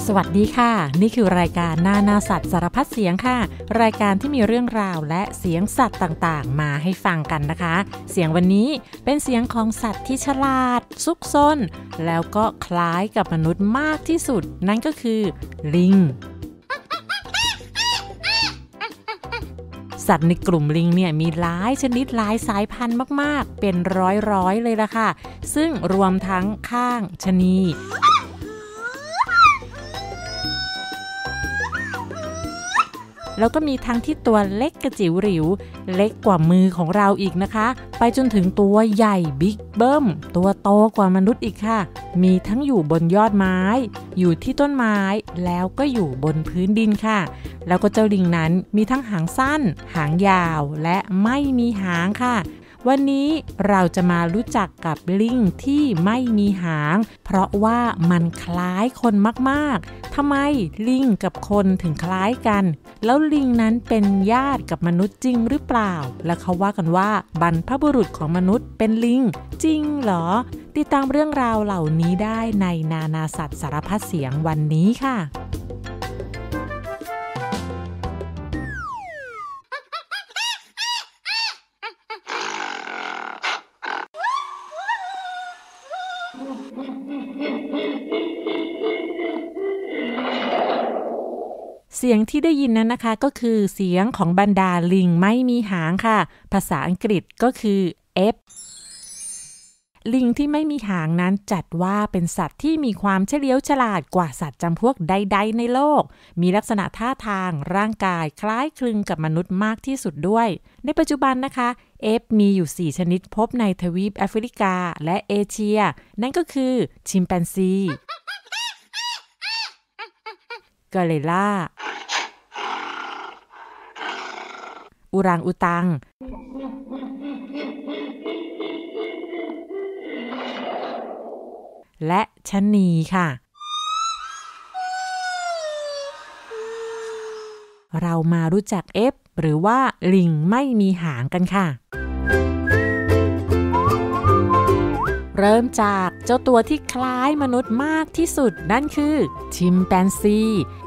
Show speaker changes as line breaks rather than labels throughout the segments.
สวัสดีค่ะนี่คือรายการนาสัตว์สารพัดเสียงค่ะรายการที่มีเรื่องราวและเสียงสัตว์ต่างๆมาให้ฟังกันนะคะเสียงวันนี้เป็นเสียงของสัตว์ที่ฉลาดซุกซนแล้วก็คล้ายกับมนุษย์มากที่สุดนั่นก็คือลิงสัตว์ในกลุ่มลิงเนี่ยมีหลายชนิดหลายสายพันธุ์มากๆเป็นร้อยๆเลยล่ะค่ะซึ่งรวมทั้งข้างชะนีแล้วก็มีทั้งที่ตัวเล็กกระจิ๋วหริวเล็กกว่ามือของเราอีกนะคะไปจนถึงตัวใหญ่บิ๊กเบิ้มตัวโตกว่ามนุษย์อีกค่ะมีทั้งอยู่บนยอดไม้อยู่ที่ต้นไม้แล้วก็อยู่บนพื้นดินค่ะแล้วก็เจ้าลิงนั้นมีทั้งหางสั้นหางยาวและไม่มีหางค่ะวันนี้เราจะมารู้จักกับลิงที่ไม่มีหางเพราะว่ามันคล้ายคนมากๆทำไมลิงกับคนถึงคล้ายกันแล้วลิงนั้นเป็นญาติกับมนุษย์จริงหรือเปล่าและเขาว่ากันว่าบรรพบุรุษของมนุษย์เป็นลิงจริงเหรอติดตามเรื่องราวเหล่านี้ได้ในนาสัตว์สารพัดเสียงวันนี้ค่ะเสียงที่ได้ยินนั้นนะคะก็คือเสียงของบรรดาลิงไม่มีหางค่ะภาษาอังกฤษก็คือ F ลิงที่ไม่มีหางนั้นจัดว่าเป็นสัตว์ที่มีความเฉลียวฉลาดกว่าสัตว์จำพวกใดๆในโลกมีลักษณะท่าทางร่างกายคล้ายคลึงกับมนุษย์มากที่สุดด้วยในปัจจุบันนะคะ F มีอยู่4ชนิดพบในทวีปแอฟริกาและเอเชียนั่นก็คือชิมแปนซีกอริลลาอูรังอูตังและชะนีค่ะเรามารู้จัก F หรือว่าลิงไม่มีหางกันค่ะเริ่มจากเจ้าตัวที่คล้ายมนุษย์มากที่สุดนั่นคือชิมแปนซี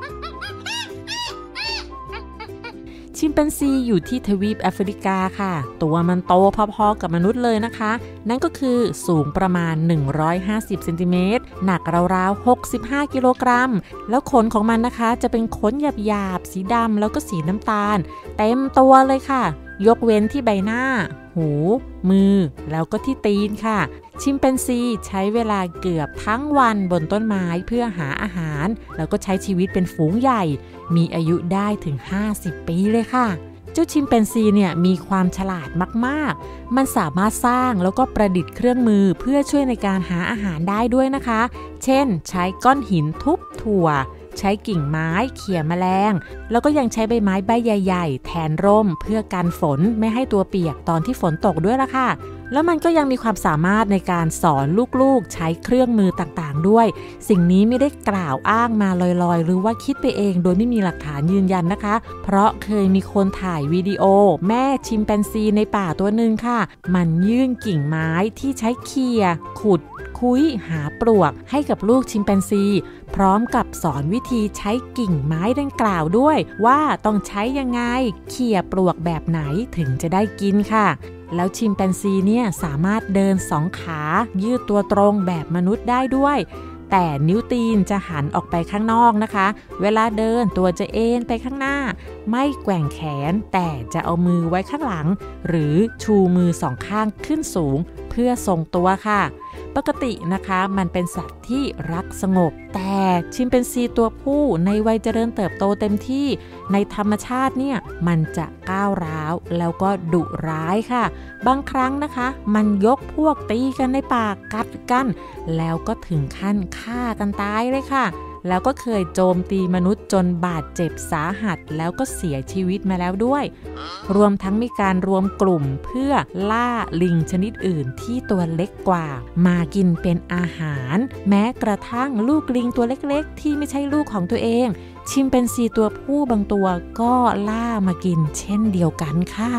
ชิมแปนซีอยู่ที่ทวีปแอฟริกาค่ะตัวมันโตพอๆกับมนุษย์เลยนะคะนั่นก็คือสูงประมาณ150เซนติเมตรหนักราวๆ65กิโลกรัมแล้วขนของมันนะคะจะเป็นขนหยาบๆสีดำแล้วก็สีน้ำตาลเต็มตัวเลยค่ะยกเว้นที่ใบหน้าหูมือแล้วก็ที่ตีนค่ะชิมแปนซีใช้เวลาเกือบทั้งวันบนต้นไม้เพื่อหาอาหารแล้วก็ใช้ชีวิตเป็นฝูงใหญ่มีอายุได้ถึง50ปีเลยค่ะเจ้าชิมแปนซีเนี่ยมีความฉลาดมากๆมันสามารถสร้างแล้วก็ประดิษฐ์เครื่องมือเพื่อช่วยในการหาอาหารได้ด้วยนะคะเช่นใช้ก้อนหินทุบถั่วใช้กิ่งไม้เขี่ยแมลงแล้วก็ยังใช้ใบไม้ใบใหญ่ๆแทนร่มเพื่อกันฝนไม่ให้ตัวเปียกตอนที่ฝนตกด้วยล่ะค่ะแล้วมันก็ยังมีความสามารถในการสอนลูกๆใช้เครื่องมือต่างๆด้วยสิ่งนี้ไม่ได้กล่าวอ้างมาลอยๆหรือว่าคิดไปเองโดยไม่มีหลักฐานยืนยันนะคะเพราะเคยมีคนถ่ายวิดีโอแม่ชิมแปนซีในป่าตัวหนึ่งค่ะมันยื่นกิ่งไม้ที่ใช้เขี่ยขุดคุ้ยหาปลวกให้กับลูกชิมแปนซีพร้อมกับสอนวิธีใช้กิ่งไม้ดังกล่าวด้วยว่าต้องใช้ยังไงเขี่ยปลวกแบบไหนถึงจะได้กินค่ะแล้วชิมแปนซีเนี่ยสามารถเดิน2ขายืดตัวตรงแบบมนุษย์ได้ด้วยแต่นิ้วตีนจะหันออกไปข้างนอกนะคะเวลาเดินตัวจะเอ็นไปข้างหน้าไม่แกว่งแขนแต่จะเอามือไว้ข้างหลังหรือชูมือ2ข้างขึ้นสูงเพื่อทรงตัวค่ะปกตินะคะมันเป็นสัตว์ที่รักสงบแต่ชิมแปนซีตัวผู้ในวัยเจริญเติบโตเต็มที่ในธรรมชาติเนี่ยมันจะก้าวร้าวแล้วก็ดุร้ายค่ะบางครั้งนะคะมันยกพวกตีกันในป่ากัดกันแล้วก็ถึงขั้นฆ่ากันตายเลยค่ะแล้วก็เคยโจมตีมนุษย์จนบาดเจ็บสาหัสแล้วก็เสียชีวิตมาแล้วด้วยรวมทั้งมีการรวมกลุ่มเพื่อล่าลิงชนิดอื่นที่ตัวเล็กกว่ามากินเป็นอาหารแม้กระทั่งลูกลิงตัวเล็กๆที่ไม่ใช่ลูกของตัวเองชิมแปนซีตัวผู้บางตัวก็ล่ามากินเช่นเดียวกันค่ะ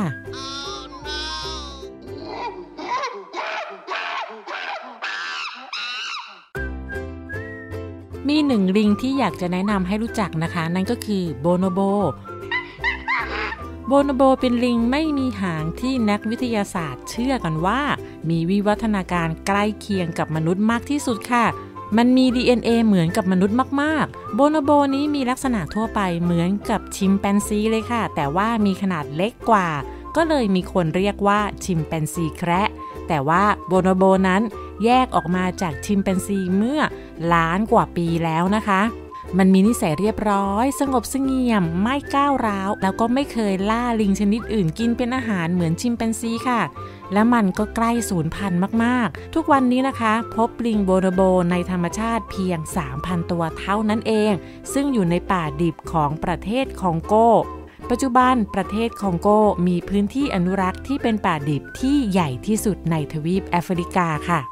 มีหนึ่งลิงที่อยากจะแนะนำให้รู้จักนะคะนั่นก็คือโบโนโบเป็นลิงไม่มีหางที่นักวิทยาศาสตร์เชื่อกันว่ามีวิวัฒนาการใกล้เคียงกับมนุษย์มากที่สุดค่ะมันมี DNA เหมือนกับมนุษย์มากๆโบโนโบนี้มีลักษณะทั่วไปเหมือนกับชิมแปนซีเลยค่ะแต่ว่ามีขนาดเล็กกว่าก็เลยมีคนเรียกว่าชิมแปนซีแคระแต่ว่าโบโนโบนั้นแยกออกมาจากชิมแปนซีเมื่อล้านกว่าปีแล้วนะคะมันมีนิสัยเรียบร้อยสงบเสงี่ยมไม่ก้าวร้าวแล้วก็ไม่เคยล่าลิงชนิดอื่นกินเป็นอาหารเหมือนชิมแปนซีค่ะและมันก็ใกล้สูญพันธุ์มากๆทุกวันนี้นะคะพบลิงโบโนโบในธรรมชาติเพียง 3,000 ตัวเท่านั้นเองซึ่งอยู่ในป่าดิบของประเทศคองโกปัจจุบันประเทศคองโกมีพื้นที่อนุรักษ์ที่เป็นป่าดิบที่ใหญ่ที่สุดในทวีปแอฟริกาค่ะ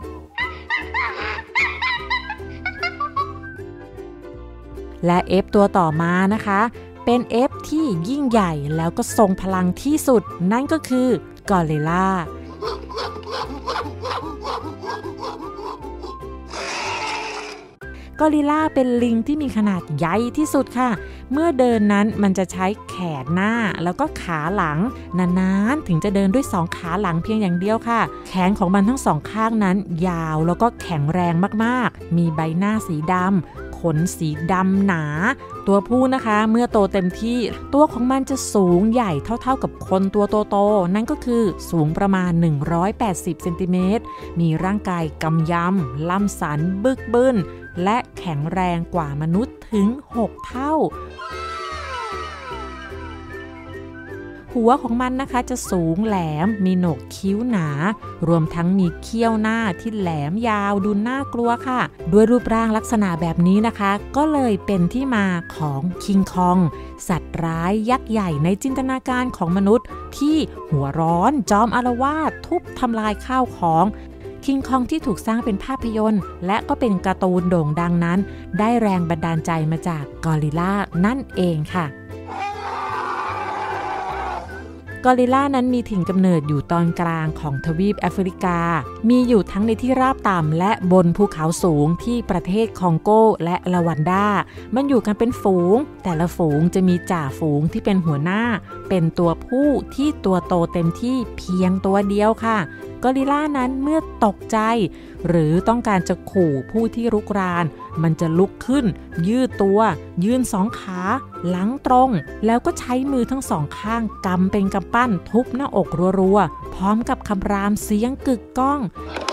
และเอฟตัวต่อมานะคะเป็นเอฟที่ยิ่งใหญ่แล้วก็ทรงพลังที่สุดนั่นก็คือกอริลลากอริลลาเป็นลิงที่มีขนาดใหญ่ที่สุดค่ะเมื่อเดินนั้นมันจะใช้แขนหน้าแล้วก็ขาหลังนานๆถึงจะเดินด้วย2ขาหลังเพียงอย่างเดียวค่ะแขนของมันทั้ง2ข้างนั้นยาวแล้วก็แข็งแรงมากๆมีใบหน้าสีดำขนสีดำหนาตัวผู้นะคะเมื่อโตเต็มที่ตัวของมันจะสูงใหญ่เท่าๆกับคนตัวโตๆนั่นก็คือสูงประมาณ180เซนติเมตรมีร่างกายกำยำล่ำสันบึกบึนและแข็งแรงกว่ามนุษย์ถึง6เท่าหัวของมันนะคะจะสูงแหลมมีโหนกคิ้วหนารวมทั้งมีเขี้ยวหน้าที่แหลมยาวดูน่ากลัวค่ะด้วยรูปร่างลักษณะแบบนี้นะคะก็เลยเป็นที่มาของคิงคองสัตว์ร้ายยักษ์ใหญ่ในจินตนาการของมนุษย์ที่หัวร้อนจอมอาละวาดทุบทำลายข้าวของคิงคองที่ถูกสร้างเป็นภาพยนตร์และก็เป็นการ์ตูนโด่งดังนั้นได้แรงบันดาลใจมาจากกอริลลานั่นเองค่ะกอริลลานั้นมีถิ่นกำเนิดอยู่ตอนกลางของทวีปแอฟริกามีอยู่ทั้งในที่ราบต่ำและบนภูเขาสูงที่ประเทศคองโกและรวันดามันอยู่กันเป็นฝูงแต่ละฝูงจะมีจ่าฝูงที่เป็นหัวหน้าเป็นตัวผู้ที่ตัวโตเต็มที่เพียงตัวเดียวค่ะกอริลลานั้นเมื่อตกใจหรือต้องการจะขู่ผู้ที่รุกรานมันจะลุกขึ้นยืดตัวยืน2ขาหลังตรงแล้วก็ใช้มือทั้ง2ข้างกำเป็นกำปั้นทุบหน้าอกรัวๆพร้อมกับคำรามเสียงกึกก้อง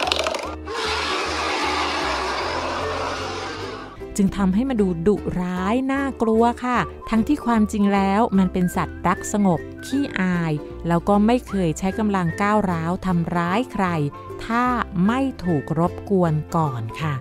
จึงทำให้มันดูดุร้ายน่ากลัวค่ะทั้งที่ความจริงแล้วมันเป็นสัตว์รักสงบขี้อายแล้วก็ไม่เคยใช้กำลังก้าวร้าวทำร้ายใครถ้าไม่ถูกรบกวนก่อนค่ะ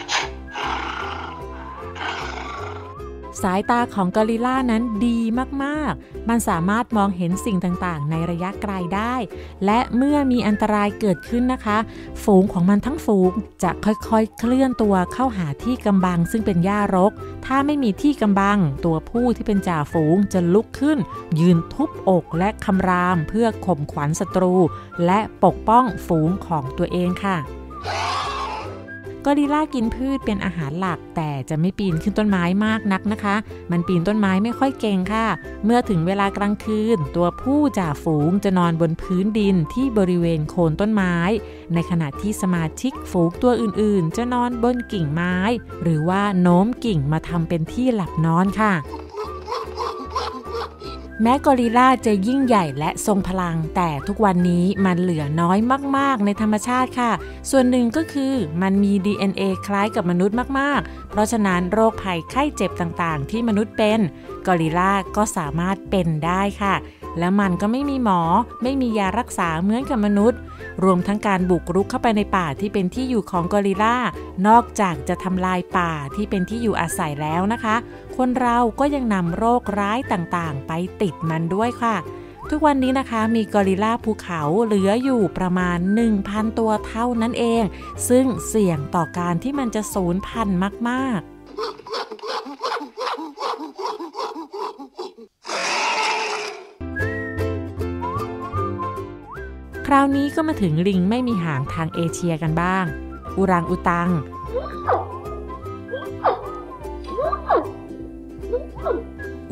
สายตาของกอริลลานั้นดีมากๆมันสามารถมองเห็นสิ่งต่างๆในระยะไกลได้และเมื่อมีอันตรายเกิดขึ้นนะคะฝูงของมันทั้งฝูงจะค่อยๆเคลื่อนตัวเข้าหาที่กำบังซึ่งเป็นหญ้ารกถ้าไม่มีที่กำบังตัวผู้ที่เป็นจ่าฝูงจะลุกขึ้นยืนทุบอกและคำรามเพื่อข่มขวัญศัตรูและปกป้องฝูงของตัวเองค่ะกอริลลากินพืชเป็นอาหารหลักแต่จะไม่ปีนขึ้นต้นไม้มากนักนะคะมันปีนต้นไม้ไม่ค่อยเก่งค่ะเมื่อถึงเวลากลางคืนตัวผู้จ่าฝูงจะนอนบนพื้นดินที่บริเวณโคนต้นไม้ในขณะที่สมาชิกฝูงตัวอื่นๆจะนอนบนกิ่งไม้หรือว่าโน้มกิ่งมาทำเป็นที่หลับนอนค่ะแม้กอริลลาจะยิ่งใหญ่และทรงพลังแต่ทุกวันนี้มันเหลือน้อยมากๆในธรรมชาติค่ะส่วนหนึ่งก็คือมันมี DNA คล้ายกับมนุษย์มากๆเพราะฉะนั้นโรคภัยไข้เจ็บต่างๆที่มนุษย์เป็นกอริลลาก็สามารถเป็นได้ค่ะและมันก็ไม่มีหมอไม่มียารักษาเหมือนกับมนุษย์รวมทั้งการบุกรุกเข้าไปในป่าที่เป็นที่อยู่ของกอริลลานอกจากจะทำลายป่าที่เป็นที่อยู่อาศัยแล้วนะคะคนเราก็ยังนำโรคร้ายต่างๆไปติดมันด้วยค่ะทุกวันนี้นะคะมีกอริลลาภูเขาเหลืออยู่ประมาณ 1,000 ตัวเท่านั้นเองซึ่งเสี่ยงต่อการที่มันจะสูญพันธุ์มากๆคราวนี้ก็มาถึงลิงไม่มีหางทางเอเชียกันบ้างอุรังอุตัง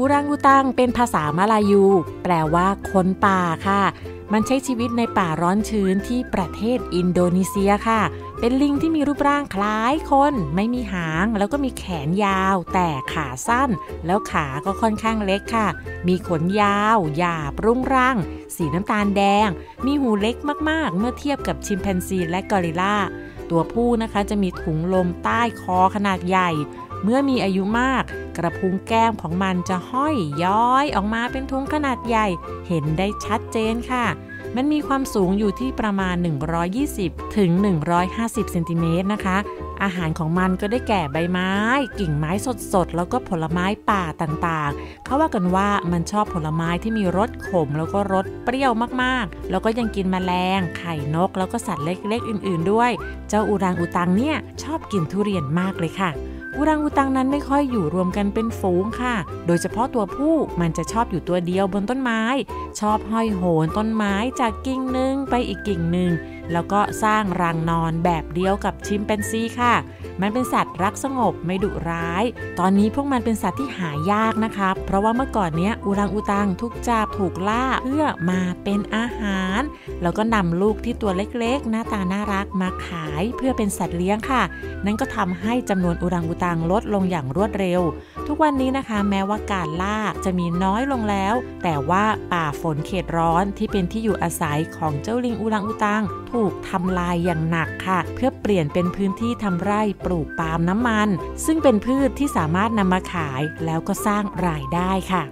อูรังอูตังเป็นภาษามลายูแปลว่าคนป่าค่ะมันใช้ชีวิตในป่าร้อนชื้นที่ประเทศอินโดนีเซียค่ะเป็นลิงที่มีรูปร่างคล้ายคนไม่มีหางแล้วก็มีแขนยาวแต่ขาสั้นแล้วขาก็ค่อนข้างเล็กค่ะมีขนยาวหยาบรุงรังสีน้ำตาลแดงมีหูเล็กมากๆเมื่อเทียบกับชิมแปนซีและกอริลลาตัวผู้นะคะจะมีถุงลมใต้คอขนาดใหญ่เมื่อมีอายุมากกระพุ้งแก้มของมันจะห้อยย้อยออกมาเป็นถุงขนาดใหญ่เห็นได้ชัดเจนค่ะมันมีความสูงอยู่ที่ประมาณ120ถึง150เซนติเมตรนะคะอาหารของมันก็ได้แก่ใบไม้กิ่งไม้สดๆแล้วก็ผลไม้ป่าต่างๆเขาว่ากันว่ามันชอบผลไม้ที่มีรสขมแล้วก็รสเปรี้ยวมากๆแล้วก็ยังกินแมลงไข่นกแล้วก็สัตว์เล็กๆอื่นๆด้วยเจ้าอูรังอูตังเนี่ยชอบกินทุเรียนมากเลยค่ะอูรังอูตังนั้นไม่ค่อยอยู่รวมกันเป็นฝูงค่ะโดยเฉพาะตัวผู้มันจะชอบอยู่ตัวเดียวบนต้นไม้ชอบห้อยโหนต้นไม้จากกิ่งหนึ่งไปอีกกิ่งหนึ่งแล้วก็สร้างรังนอนแบบเดียวกับชิมแปนซีค่ะมันเป็นสัตว์รักสงบไม่ดุร้ายตอนนี้พวกมันเป็นสัตว์ที่หายากนะคะเพราะว่าเมื่อก่อนเนี้ยอูรังอูตังถูกจับถูกล่าเพื่อมาเป็นอาหารแล้วก็นำลูกที่ตัวเล็กๆหน้าตาน่ารักมาขายเพื่อเป็นสัตว์เลี้ยงค่ะนั่นก็ทำให้จำนวนอูรังอูตังลดลงอย่างรวดเร็วทุกวันนี้นะคะแม้ว่าการล่าจะมีน้อยลงแล้วแต่ว่าป่าฝนเขตร้อนที่เป็นที่อยู่อาศัยของเจ้าลิงอูรังอูตังถูกทำลายอย่างหนักค่ะเพื่อเปลี่ยนเป็นพื้นที่ทำไร่ปลูกปาล์มน้ำมันซึ่งเป็นพืชที่สามารถนำมาขายแล้วก็สร้างรายได้ค่ะ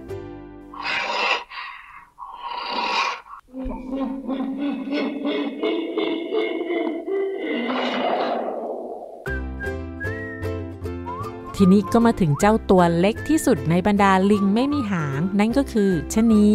ทีนี้ก็มาถึงเจ้าตัวเล็กที่สุดในบรรดาลิงไม่มีหางนั่นก็คือชะนี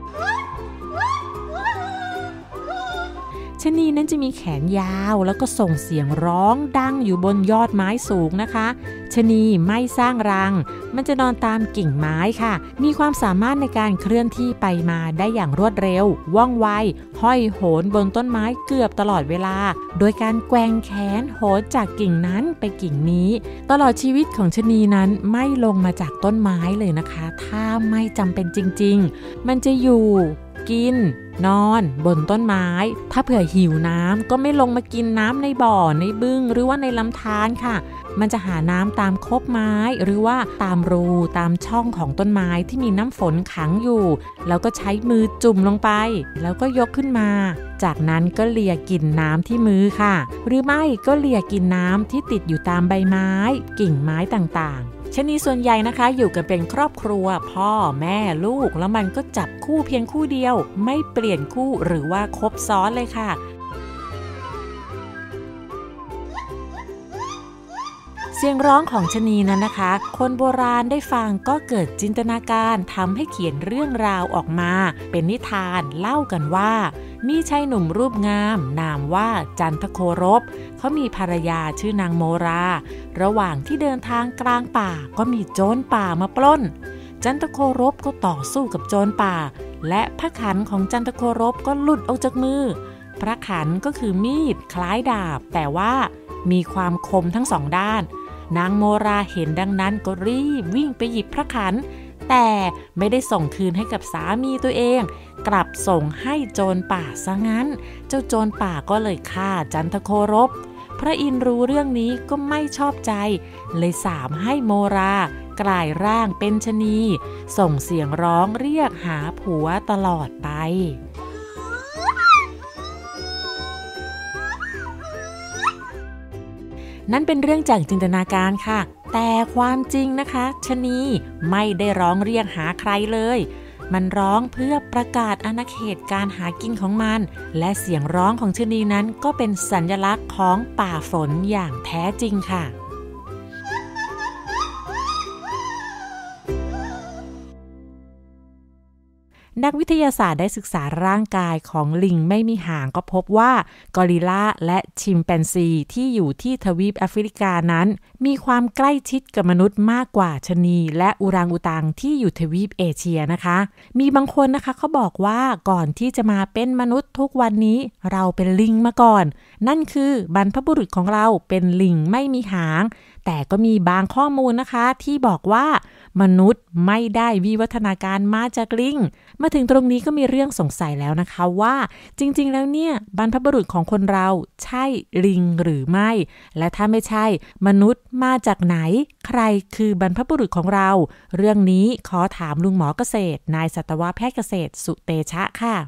ชะนีนั้นจะมีแขนยาวแล้วก็ส่งเสียงร้องดังอยู่บนยอดไม้สูงนะคะชะนีไม่สร้างรังมันจะนอนตามกิ่งไม้ค่ะมีความสามารถในการเคลื่อนที่ไปมาได้อย่างรวดเร็วว่องไวห้อยโหนบนต้นไม้เกือบตลอดเวลาโดยการแกว่งแขนโหนจากกิ่งนั้นไปกิ่งนี้ตลอดชีวิตของชะนีนั้นไม่ลงมาจากต้นไม้เลยนะคะถ้าไม่จำเป็นจริงๆมันจะอยู่กินนอนบนต้นไม้ถ้าเผื่อหิวน้ำก็ไม่ลงมากินน้ำในบ่อในบึ้งหรือว่าในลำธารค่ะมันจะหาน้ำตามคบไม้หรือว่าตามรูตามช่องของต้นไม้ที่มีน้ำฝนขังอยู่แล้วก็ใช้มือจุ่มลงไปแล้วก็ยกขึ้นมาจากนั้นก็เลียกินน้ำที่มือค่ะหรือไม่ก็เลียกินน้ำที่ติดอยู่ตามใบไม้กิ่งไม้ต่างๆชะนีส่วนใหญ่นะคะอยู่กันเป็นครอบครัวพ่อแม่ลูกแล้วมันก็จับคู่เพียงคู่เดียวไม่เปลี่ยนคู่หรือว่าคบซ้อนเลยค่ะเสียงร้องของชะนีนั้นนะคะคนโบราณได้ฟังก็เกิดจินตนาการทำให้เขียนเรื่องราวออกมาเป็นนิทานเล่ากันว่ามีชายหนุ่มรูปงามนามว่าจันทโครบเขามีภรรยาชื่อนางโมราระหว่างที่เดินทางกลางป่าก็มีโจรป่ามาปล้นจันทโครบก็ต่อสู้กับโจรป่าและพระขันของจันทโครบก็หลุดออกจากมือพระขันก็คือมีดคล้ายดาบแต่ว่ามีความคมทั้งสองด้านนางโมราเห็นดังนั้นก็รีบวิ่งไปหยิบพระขันแต่ไม่ได้ส่งคืนให้กับสามีตัวเองกลับส่งให้โจรป่าซะงั้นเจ้าโจรป่าก็เลยฆ่าจันทโครบพระอินทร์รู้เรื่องนี้ก็ไม่ชอบใจเลยสาปให้โมรากลายร่างเป็นชะนีส่งเสียงร้องเรียกหาผัวตลอดไปนั่นเป็นเรื่องจากจินตนาการค่ะแต่ความจริงนะคะชะนีไม่ได้ร้องเรียกหาใครเลยมันร้องเพื่อประกาศอาณาเขตการหากินของมันและเสียงร้องของชะนีนั้นก็เป็นสัญลักษณ์ของป่าฝนอย่างแท้จริงค่ะ นักวิทยาศาสตร์ได้ศึกษาร่างกายของลิงไม่มีหางก็พบว่ากอริลลาและชิมแปนซีที่อยู่ที่ทวีปแอฟริกานั้นมีความใกล้ชิดกับมนุษย์มากกว่าชะนีและอูรังอูตังที่อยู่ทวีปเอเชียนะคะมีบางคนนะคะเขาบอกว่าก่อนที่จะมาเป็นมนุษย์ทุกวันนี้เราเป็นลิงมาก่อนนั่นคือบรรพบุรุษของเราเป็นลิงไม่มีหางแต่ก็มีบางข้อมูลนะคะที่บอกว่ามนุษย์ไม่ได้วิวัฒนาการมาจากลิงมาถึงตรงนี้ก็มีเรื่องสงสัยแล้วนะคะว่าจริงๆแล้วเนี่ยบรรพบุรุษของคนเราใช่ลิงหรือไม่และถ้าไม่ใช่มนุษย์มาจากไหนใครคือบรรพบุรุษของเราเรื่องนี้ขอถามลุงหมอเกษตรนายสัตวแพทย์เกษตรสุเตชะค่ะ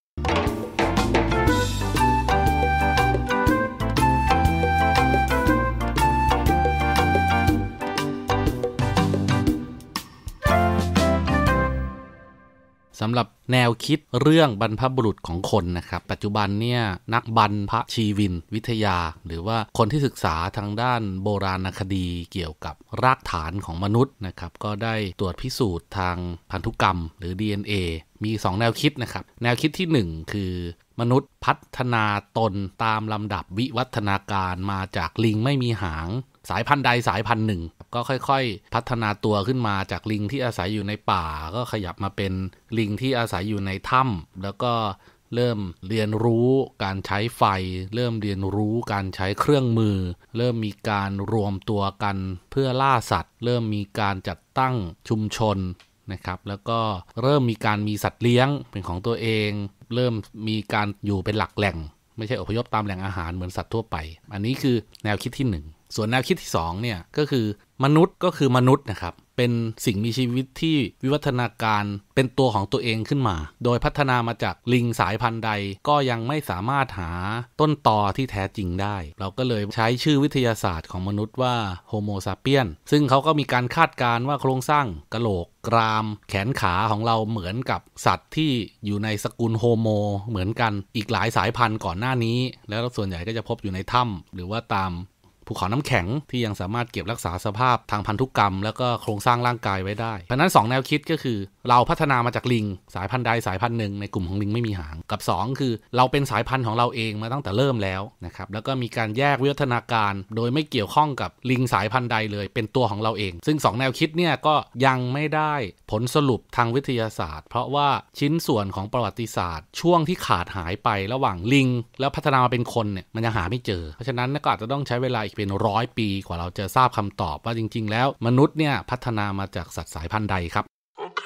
สำหรับแนวคิดเรื่องบรรพบุรุษของคนนะครับปัจจุบันเนี่ยนักบรรพชีวินวิทยาหรือว่าคนที่ศึกษาทางด้านโบราณคดีเกี่ยวกับรากฐานของมนุษย์นะครับก็ได้ตรวจพิสูจน์ทางพันธุกรรมหรือ DNA มี2แนวคิดนะครับแนวคิดที่1คือมนุษย์พัฒนาตนตามลำดับวิวัฒนาการมาจากลิงไม่มีหางสายพันธุ์ใดสายพันธุ์หนึ่งก็ค่อยๆพัฒนาตัวขึ้นมาจากลิงที่อาศัยอยู่ในป่าก็ขยับมาเป็นลิงที่อาศัยอยู่ในถ้ำแล้วก็เริ่มเรียนรู้การใช้ไฟเริ่มเรียนรู้การใช้เครื่องมือเริ่มมีการรวมตัวกันเพื่อล่าสัตว์เริ่มมีการจัดตั้งชุมชนนะครับแล้วก็เริ่มมีการมีสัตว์เลี้ยงเป็นของตัวเองเริ่มมีการอยู่เป็นหลักแหล่งไม่ใช่อพยพตามแหล่งอาหารเหมือนสัตว์ทั่วไปอันนี้คือแนวคิดที่1ส่วนแนวคิดที่2เนี่ยก็คือมนุษย์ก็คือมนุษย์นะครับเป็นสิ่งมีชีวิตที่วิวัฒนาการเป็นตัวของตัวเองขึ้นมาโดยพัฒนามาจากลิงสายพันธุ์ใดก็ยังไม่สามารถหาต้นตอที่แท้จริงได้เราก็เลยใช้ชื่อวิทยาศาสตร์ของมนุษย์ว่าโฮโมซาเปียนซึ่งเขาก็มีการคาดการณ์ว่าโครงสร้างกะโหลกกรามแขนขาของเราเหมือนกับสัตว์ที่อยู่ในสกุลโฮโมเหมือนกันอีกหลายสายพันธุ์ก่อนหน้านี้แล้วส่วนใหญ่ก็จะพบอยู่ในถ้ำหรือว่าตามภูเขาน้ำแข็งที่ยังสามารถเก็บรักษาสภาพทางพันธุกรรมแล้วก็โครงสร้างร่างกายไว้ได้เพราะนั้น2แนวคิดก็คือเราพัฒนามาจากลิงสายพันธุ์ใดสายพันธุ์หนึ่งในกลุ่มของลิงไม่มีหางกับ2คือเราเป็นสายพันธุ์ของเราเองมาตั้งแต่เริ่มแล้วนะครับแล้วก็มีการแยกวิวัฒนาการโดยไม่เกี่ยวข้องกับลิงสายพันธุ์ใดเลยเป็นตัวของเราเองซึ่ง2แนวคิดเนี่ยก็ยังไม่ได้ผลสรุปทางวิทยาศาสตร์เพราะว่าชิ้นส่วนของประวัติศาสตร์ช่วงที่ขาดหายไประหว่างลิงแล้วพัฒนามาเป็นคนเนี่ยมันยังหาไม่เจอเพราะฉะนั้นก็อาจจะต้องใช้เวลาอีกเป็น100 ปีกว่าเราจะทราบคำตอบว่าจริงๆแล้วมนุษย์เนี่ยพัฒนามาจากสัตว์สายพันธุ์ใดครับโอเค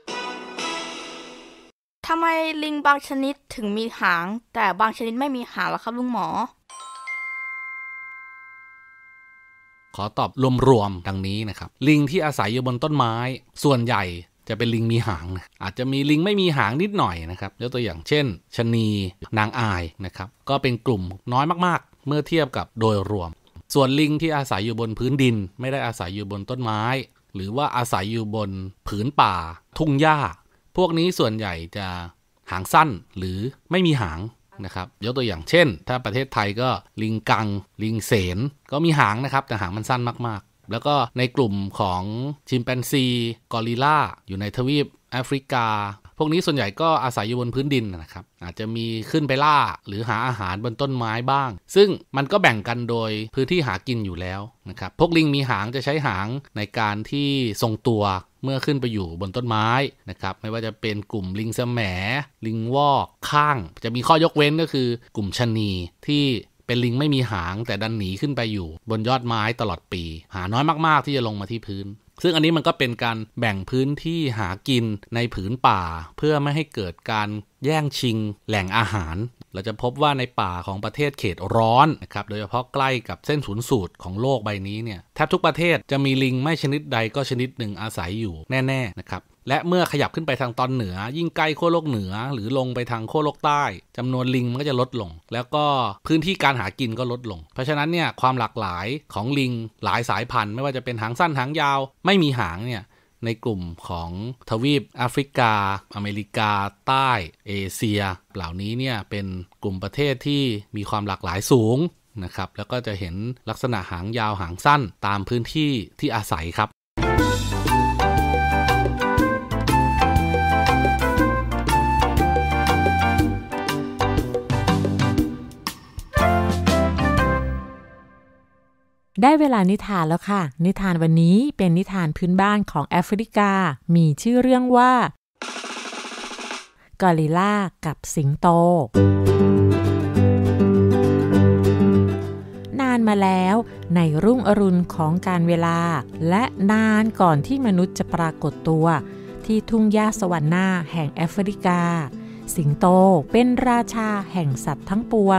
ทำไมลิงบางชนิดถึงมีหางแต่บางชนิดไม่มีหางล่ะครับลุงหมอ
ขอตอบรวมๆดังนี้นะครับลิงที่อาศัยอยู่บนต้นไม้ส่วนใหญ่จะเป็นลิงมีหางนะอาจจะมีลิงไม่มีหางนิดหน่อยนะครับยกตัวอย่างเช่นชะนีนางอายนะครับก็เป็นกลุ่มน้อยมากๆเมื่อเทียบกับโดยรวมส่วนลิงที่อาศัยอยู่บนพื้นดินไม่ได้อาศัยอยู่บนต้นไม้หรือว่าอาศัยอยู่บนผืนป่าทุ่งหญ้าพวกนี้ส่วนใหญ่จะหางสั้นหรือไม่มีหางนะครับยกตัวอย่างเช่นถ้าประเทศไทยก็ลิงกังลิงเสนก็มีหางนะครับแต่หางมันสั้นมากๆแล้วก็ในกลุ่มของชิมแปนซีกอริลลาอยู่ในทวีปแอฟริกาพวกนี้ส่วนใหญ่ก็อาศัยอยู่บนพื้นดินนะครับอาจจะมีขึ้นไปล่าหรือหาอาหารบนต้นไม้บ้างซึ่งมันก็แบ่งกันโดยพื้นที่หากินอยู่แล้วนะครับพวกลิงมีหางจะใช้หางในการที่ทรงตัวเมื่อขึ้นไปอยู่บนต้นไม้นะครับไม่ว่าจะเป็นกลุ่มลิงแสมลิงวอกข้างจะมีข้อยกเว้นก็คือกลุ่มชะนีที่เป็นลิงไม่มีหางแต่ดันหนีขึ้นไปอยู่บนยอดไม้ตลอดปีหาน้อยมากๆที่จะลงมาที่พื้นซึ่งอันนี้มันก็เป็นการแบ่งพื้นที่หากินในผืนป่าเพื่อไม่ให้เกิดการแย่งชิงแหล่งอาหารเราจะพบว่าในป่าของประเทศเขตร้อนนะครับโดยเฉพาะใกล้กับเส้นศูนย์สูตรของโลกใบนี้เนี่ยแทบทุกประเทศจะมีลิงไม่ชนิดใดก็ชนิดหนึ่งอาศัยอยู่แน่ๆนะครับและเมื่อขยับขึ้นไปทางตอนเหนือยิ่งใกล้ขั้วโลกเหนือหรือลงไปทางขั้วโลกใต้จำนวนลิงมันก็จะลดลงแล้วก็พื้นที่การหากินก็ลดลงเพราะฉะนั้นเนี่ยความหลากหลายของลิงหลายสายพันธุ์ไม่ว่าจะเป็นหางสั้นหางยาวไม่มีหางเนี่ยในกลุ่มของทวีปแอฟริกาอเมริกาใต้เอเชียเหล่านี้เนี่ยเป็นกลุ่มประเทศที่มีความหลากหลายสูงนะครับแล้วก็จะเห็นลักษณะหางยาวหางสั้นตามพื้นที่ที่อาศัยครับ
ได้เวลานิทานแล้วค่ะนิทานวันนี้เป็นนิทานพื้นบ้านของแอฟริกามีชื่อเรื่องว่ากอริลลากับสิงโตนานมาแล้วในรุ่งอรุณของการเวลาและนานก่อนที่มนุษย์จะปรากฏตัวที่ทุ่งหญ้าสวรรค์นาแห่งแอฟริกาสิงโตเป็นราชาแห่งสัตว์ทั้งปวง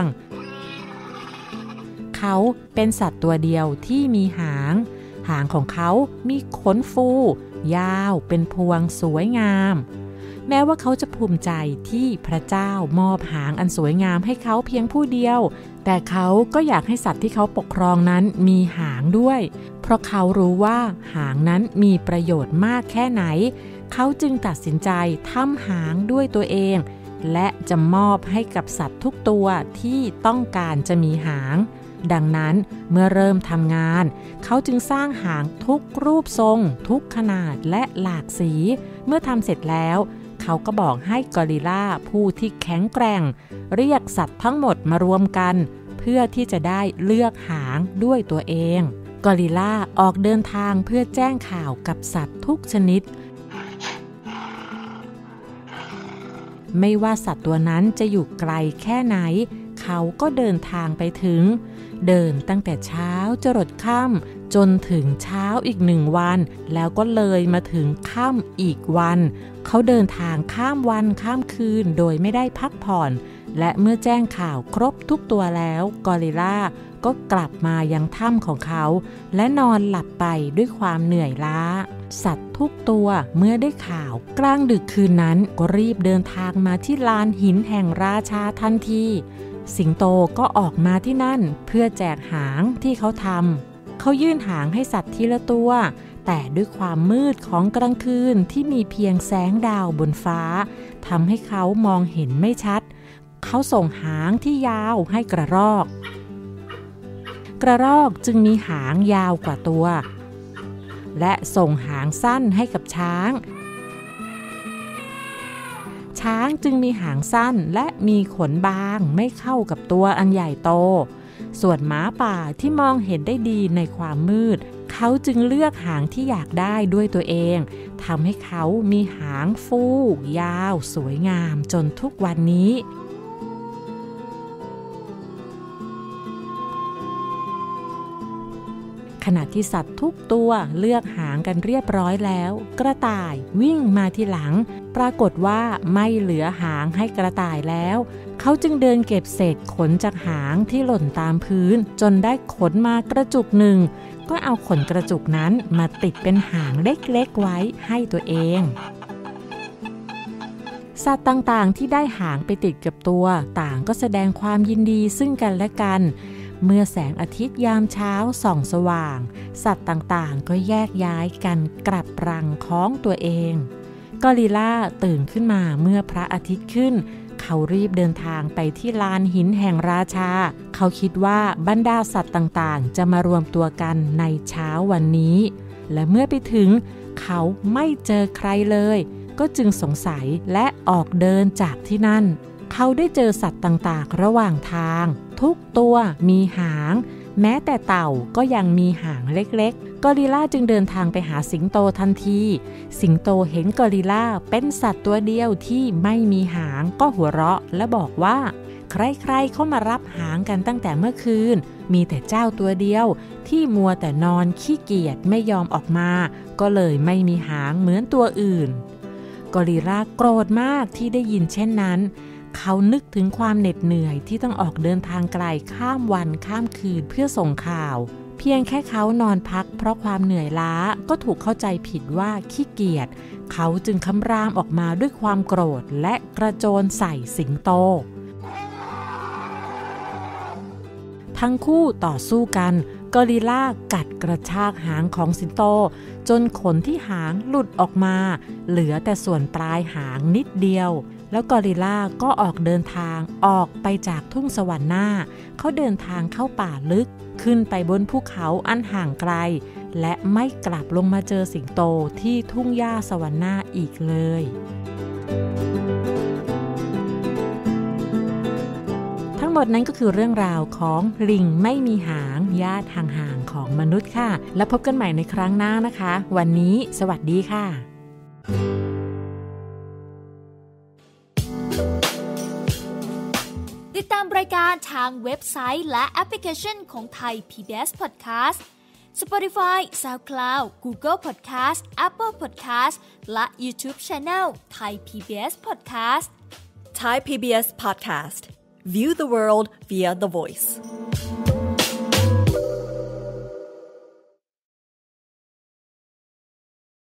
เขาเป็นสัตว์ตัวเดียวที่มีหางของเขามีขนฟูยาวเป็นพวงสวยงามแม้ว่าเขาจะภูมิใจที่พระเจ้ามอบหางอันสวยงามให้เขาเพียงผู้เดียวแต่เขาก็อยากให้สัตว์ที่เขาปกครองนั้นมีหางด้วยเพราะเขารู้ว่าหางนั้นมีประโยชน์มากแค่ไหนเขาจึงตัดสินใจทำหางด้วยตัวเองและจะมอบให้กับสัตว์ทุกตัวที่ต้องการจะมีหางดังนั้นเมื่อเริ่มทำงานเขาจึงสร้างหางทุกรูปทรงทุกขนาดและหลากสีเมื่อทำเสร็จแล้วเขาก็บอกให้กอริลลาผู้ที่แข็งแกร่งเรียกสัตว์ทั้งหมดมารวมกันเพื่อที่จะได้เลือกหางด้วยตัวเองกอริลลาออกเดินทางเพื่อแจ้งข่าวกับสัตว์ทุกชนิดไม่ว่าสัตว์ตัวนั้นจะอยู่ไกลแค่ไหนเขาก็เดินทางไปถึงเดินตั้งแต่เช้าจรดค่ำจนถึงเช้าอีก1 วันแล้วก็เลยมาถึงค่ำอีกวันเขาเดินทางข้ามวันข้ามคืนโดยไม่ได้พักผ่อนและเมื่อแจ้งข่าวครบทุกตัวแล้วกอริลลาก็กลับมายังถ้ำของเขาและนอนหลับไปด้วยความเหนื่อยล้าสัตว์ทุกตัวเมื่อได้ข่าวกลางดึกคืนนั้นก็รีบเดินทางมาที่ลานหินแห่งราชาทันทีสิงโตก็ออกมาที่นั่นเพื่อแจกหางที่เขาทำเขายื่นหางให้สัตว์ทีละตัวแต่ด้วยความมืดของกลางคืนที่มีเพียงแสงดาวบนฟ้าทำให้เขามองเห็นไม่ชัดเขาส่งหางที่ยาวให้กระรอกจึงมีหางยาวกว่าตัวและส่งหางสั้นให้กับช้างจึงมีหางสั้นและมีขนบางไม่เข้ากับตัวอันใหญ่โตส่วนหมาป่าที่มองเห็นได้ดีในความมืดเขาจึงเลือกหางที่อยากได้ด้วยตัวเองทำให้เขามีหางฟูยาวสวยงามจนทุกวันนี้ขณะที่สัตว์ทุกตัวเลือกหางกันเรียบร้อยแล้วกระต่ายวิ่งมาทีหลังปรากฏว่าไม่เหลือหางให้กระต่ายแล้วเขาจึงเดินเก็บเศษขนจากหางที่หล่นตามพื้นจนได้ขนมากระจุกหนึ่งก็เอาขนกระจุกนั้นมาติดเป็นหางเล็กๆไว้ให้ตัวเองสัตว์ต่างๆที่ได้หางไปติดกับตัวต่างก็แสดงความยินดีซึ่งกันและกันเมื่อแสงอาทิตย์ยามเช้าส่องสว่างสัตว์ต่างๆก็แยกย้ายกันกลับรังของตัวเองกอริลลาตื่นขึ้นมาเมื่อพระอาทิตย์ขึ้นเขารีบเดินทางไปที่ลานหินแห่งราชาเขาคิดว่าบรรดาสัตว์ต่างๆจะมารวมตัวกันในเช้าวันนี้และเมื่อไปถึงเขาไม่เจอใครเลยก็จึงสงสัยและออกเดินจากที่นั่นเขาได้เจอสัตว์ต่างๆระหว่างทางทุกตัวมีหางแม้แต่เต่าก็ยังมีหางเล็กๆกอริลลาจึงเดินทางไปหาสิงโตทันทีสิงโตเห็นกอริลลาเป็นสัตว์ตัวเดียวที่ไม่มีหางก็หัวเราะและบอกว่าใครๆเข้ามารับหางกันตั้งแต่เมื่อคืนมีแต่เจ้าตัวเดียวที่มัวแต่นอนขี้เกียจไม่ยอมออกมาก็เลยไม่มีหางเหมือนตัวอื่นกอริลลาโกรธมากที่ได้ยินเช่นนั้นเขานึกถึงความเหน็ดเหนื่อยที่ต้องออกเดินทางไกลข้ามวันข้ามคืนเพื่อส่งข่าวเพียงแค่เขานอนพักเพราะความเหนื่อยล้าก็ถูกเข้าใจผิดว่าขี้เกียจเขาจึงคำรามออกมาด้วยความโกรธและกระโจนใส่สิงโตทั้งคู่ต่อสู้กันกอริลลากัดกระชากหางของสิงโตจนขนที่หางหลุดออกมาเหลือแต่ส่วนปลายหางนิดเดียวแล้วกอริลลาก็ออกเดินทางออกไปจากทุ่งสวรรค์นาเขาเดินทางเข้าป่าลึกขึ้นไปบนภูเขาอันห่างไกลและไม่กลับลงมาเจอสิงโตที่ทุ่งหญ้าสวรรค์นาอีกเลยทั้งหมดนั้นก็คือเรื่องราวของลิงไม่มีหางญาติห่างๆของมนุษย์ค่ะแล้วพบกันใหม่ในครั้งหน้านะคะวันนี้สวัสดีค่ะ
ติดตามรายการทางเว็บไซต์และแอปพลิเคชันของไทย PBS Podcast Spotify, SoundCloud, Google Podcast, Apple Podcast และ YouTube Channel Thai PBS Podcast
Thai PBS Podcast. View the world via the voice.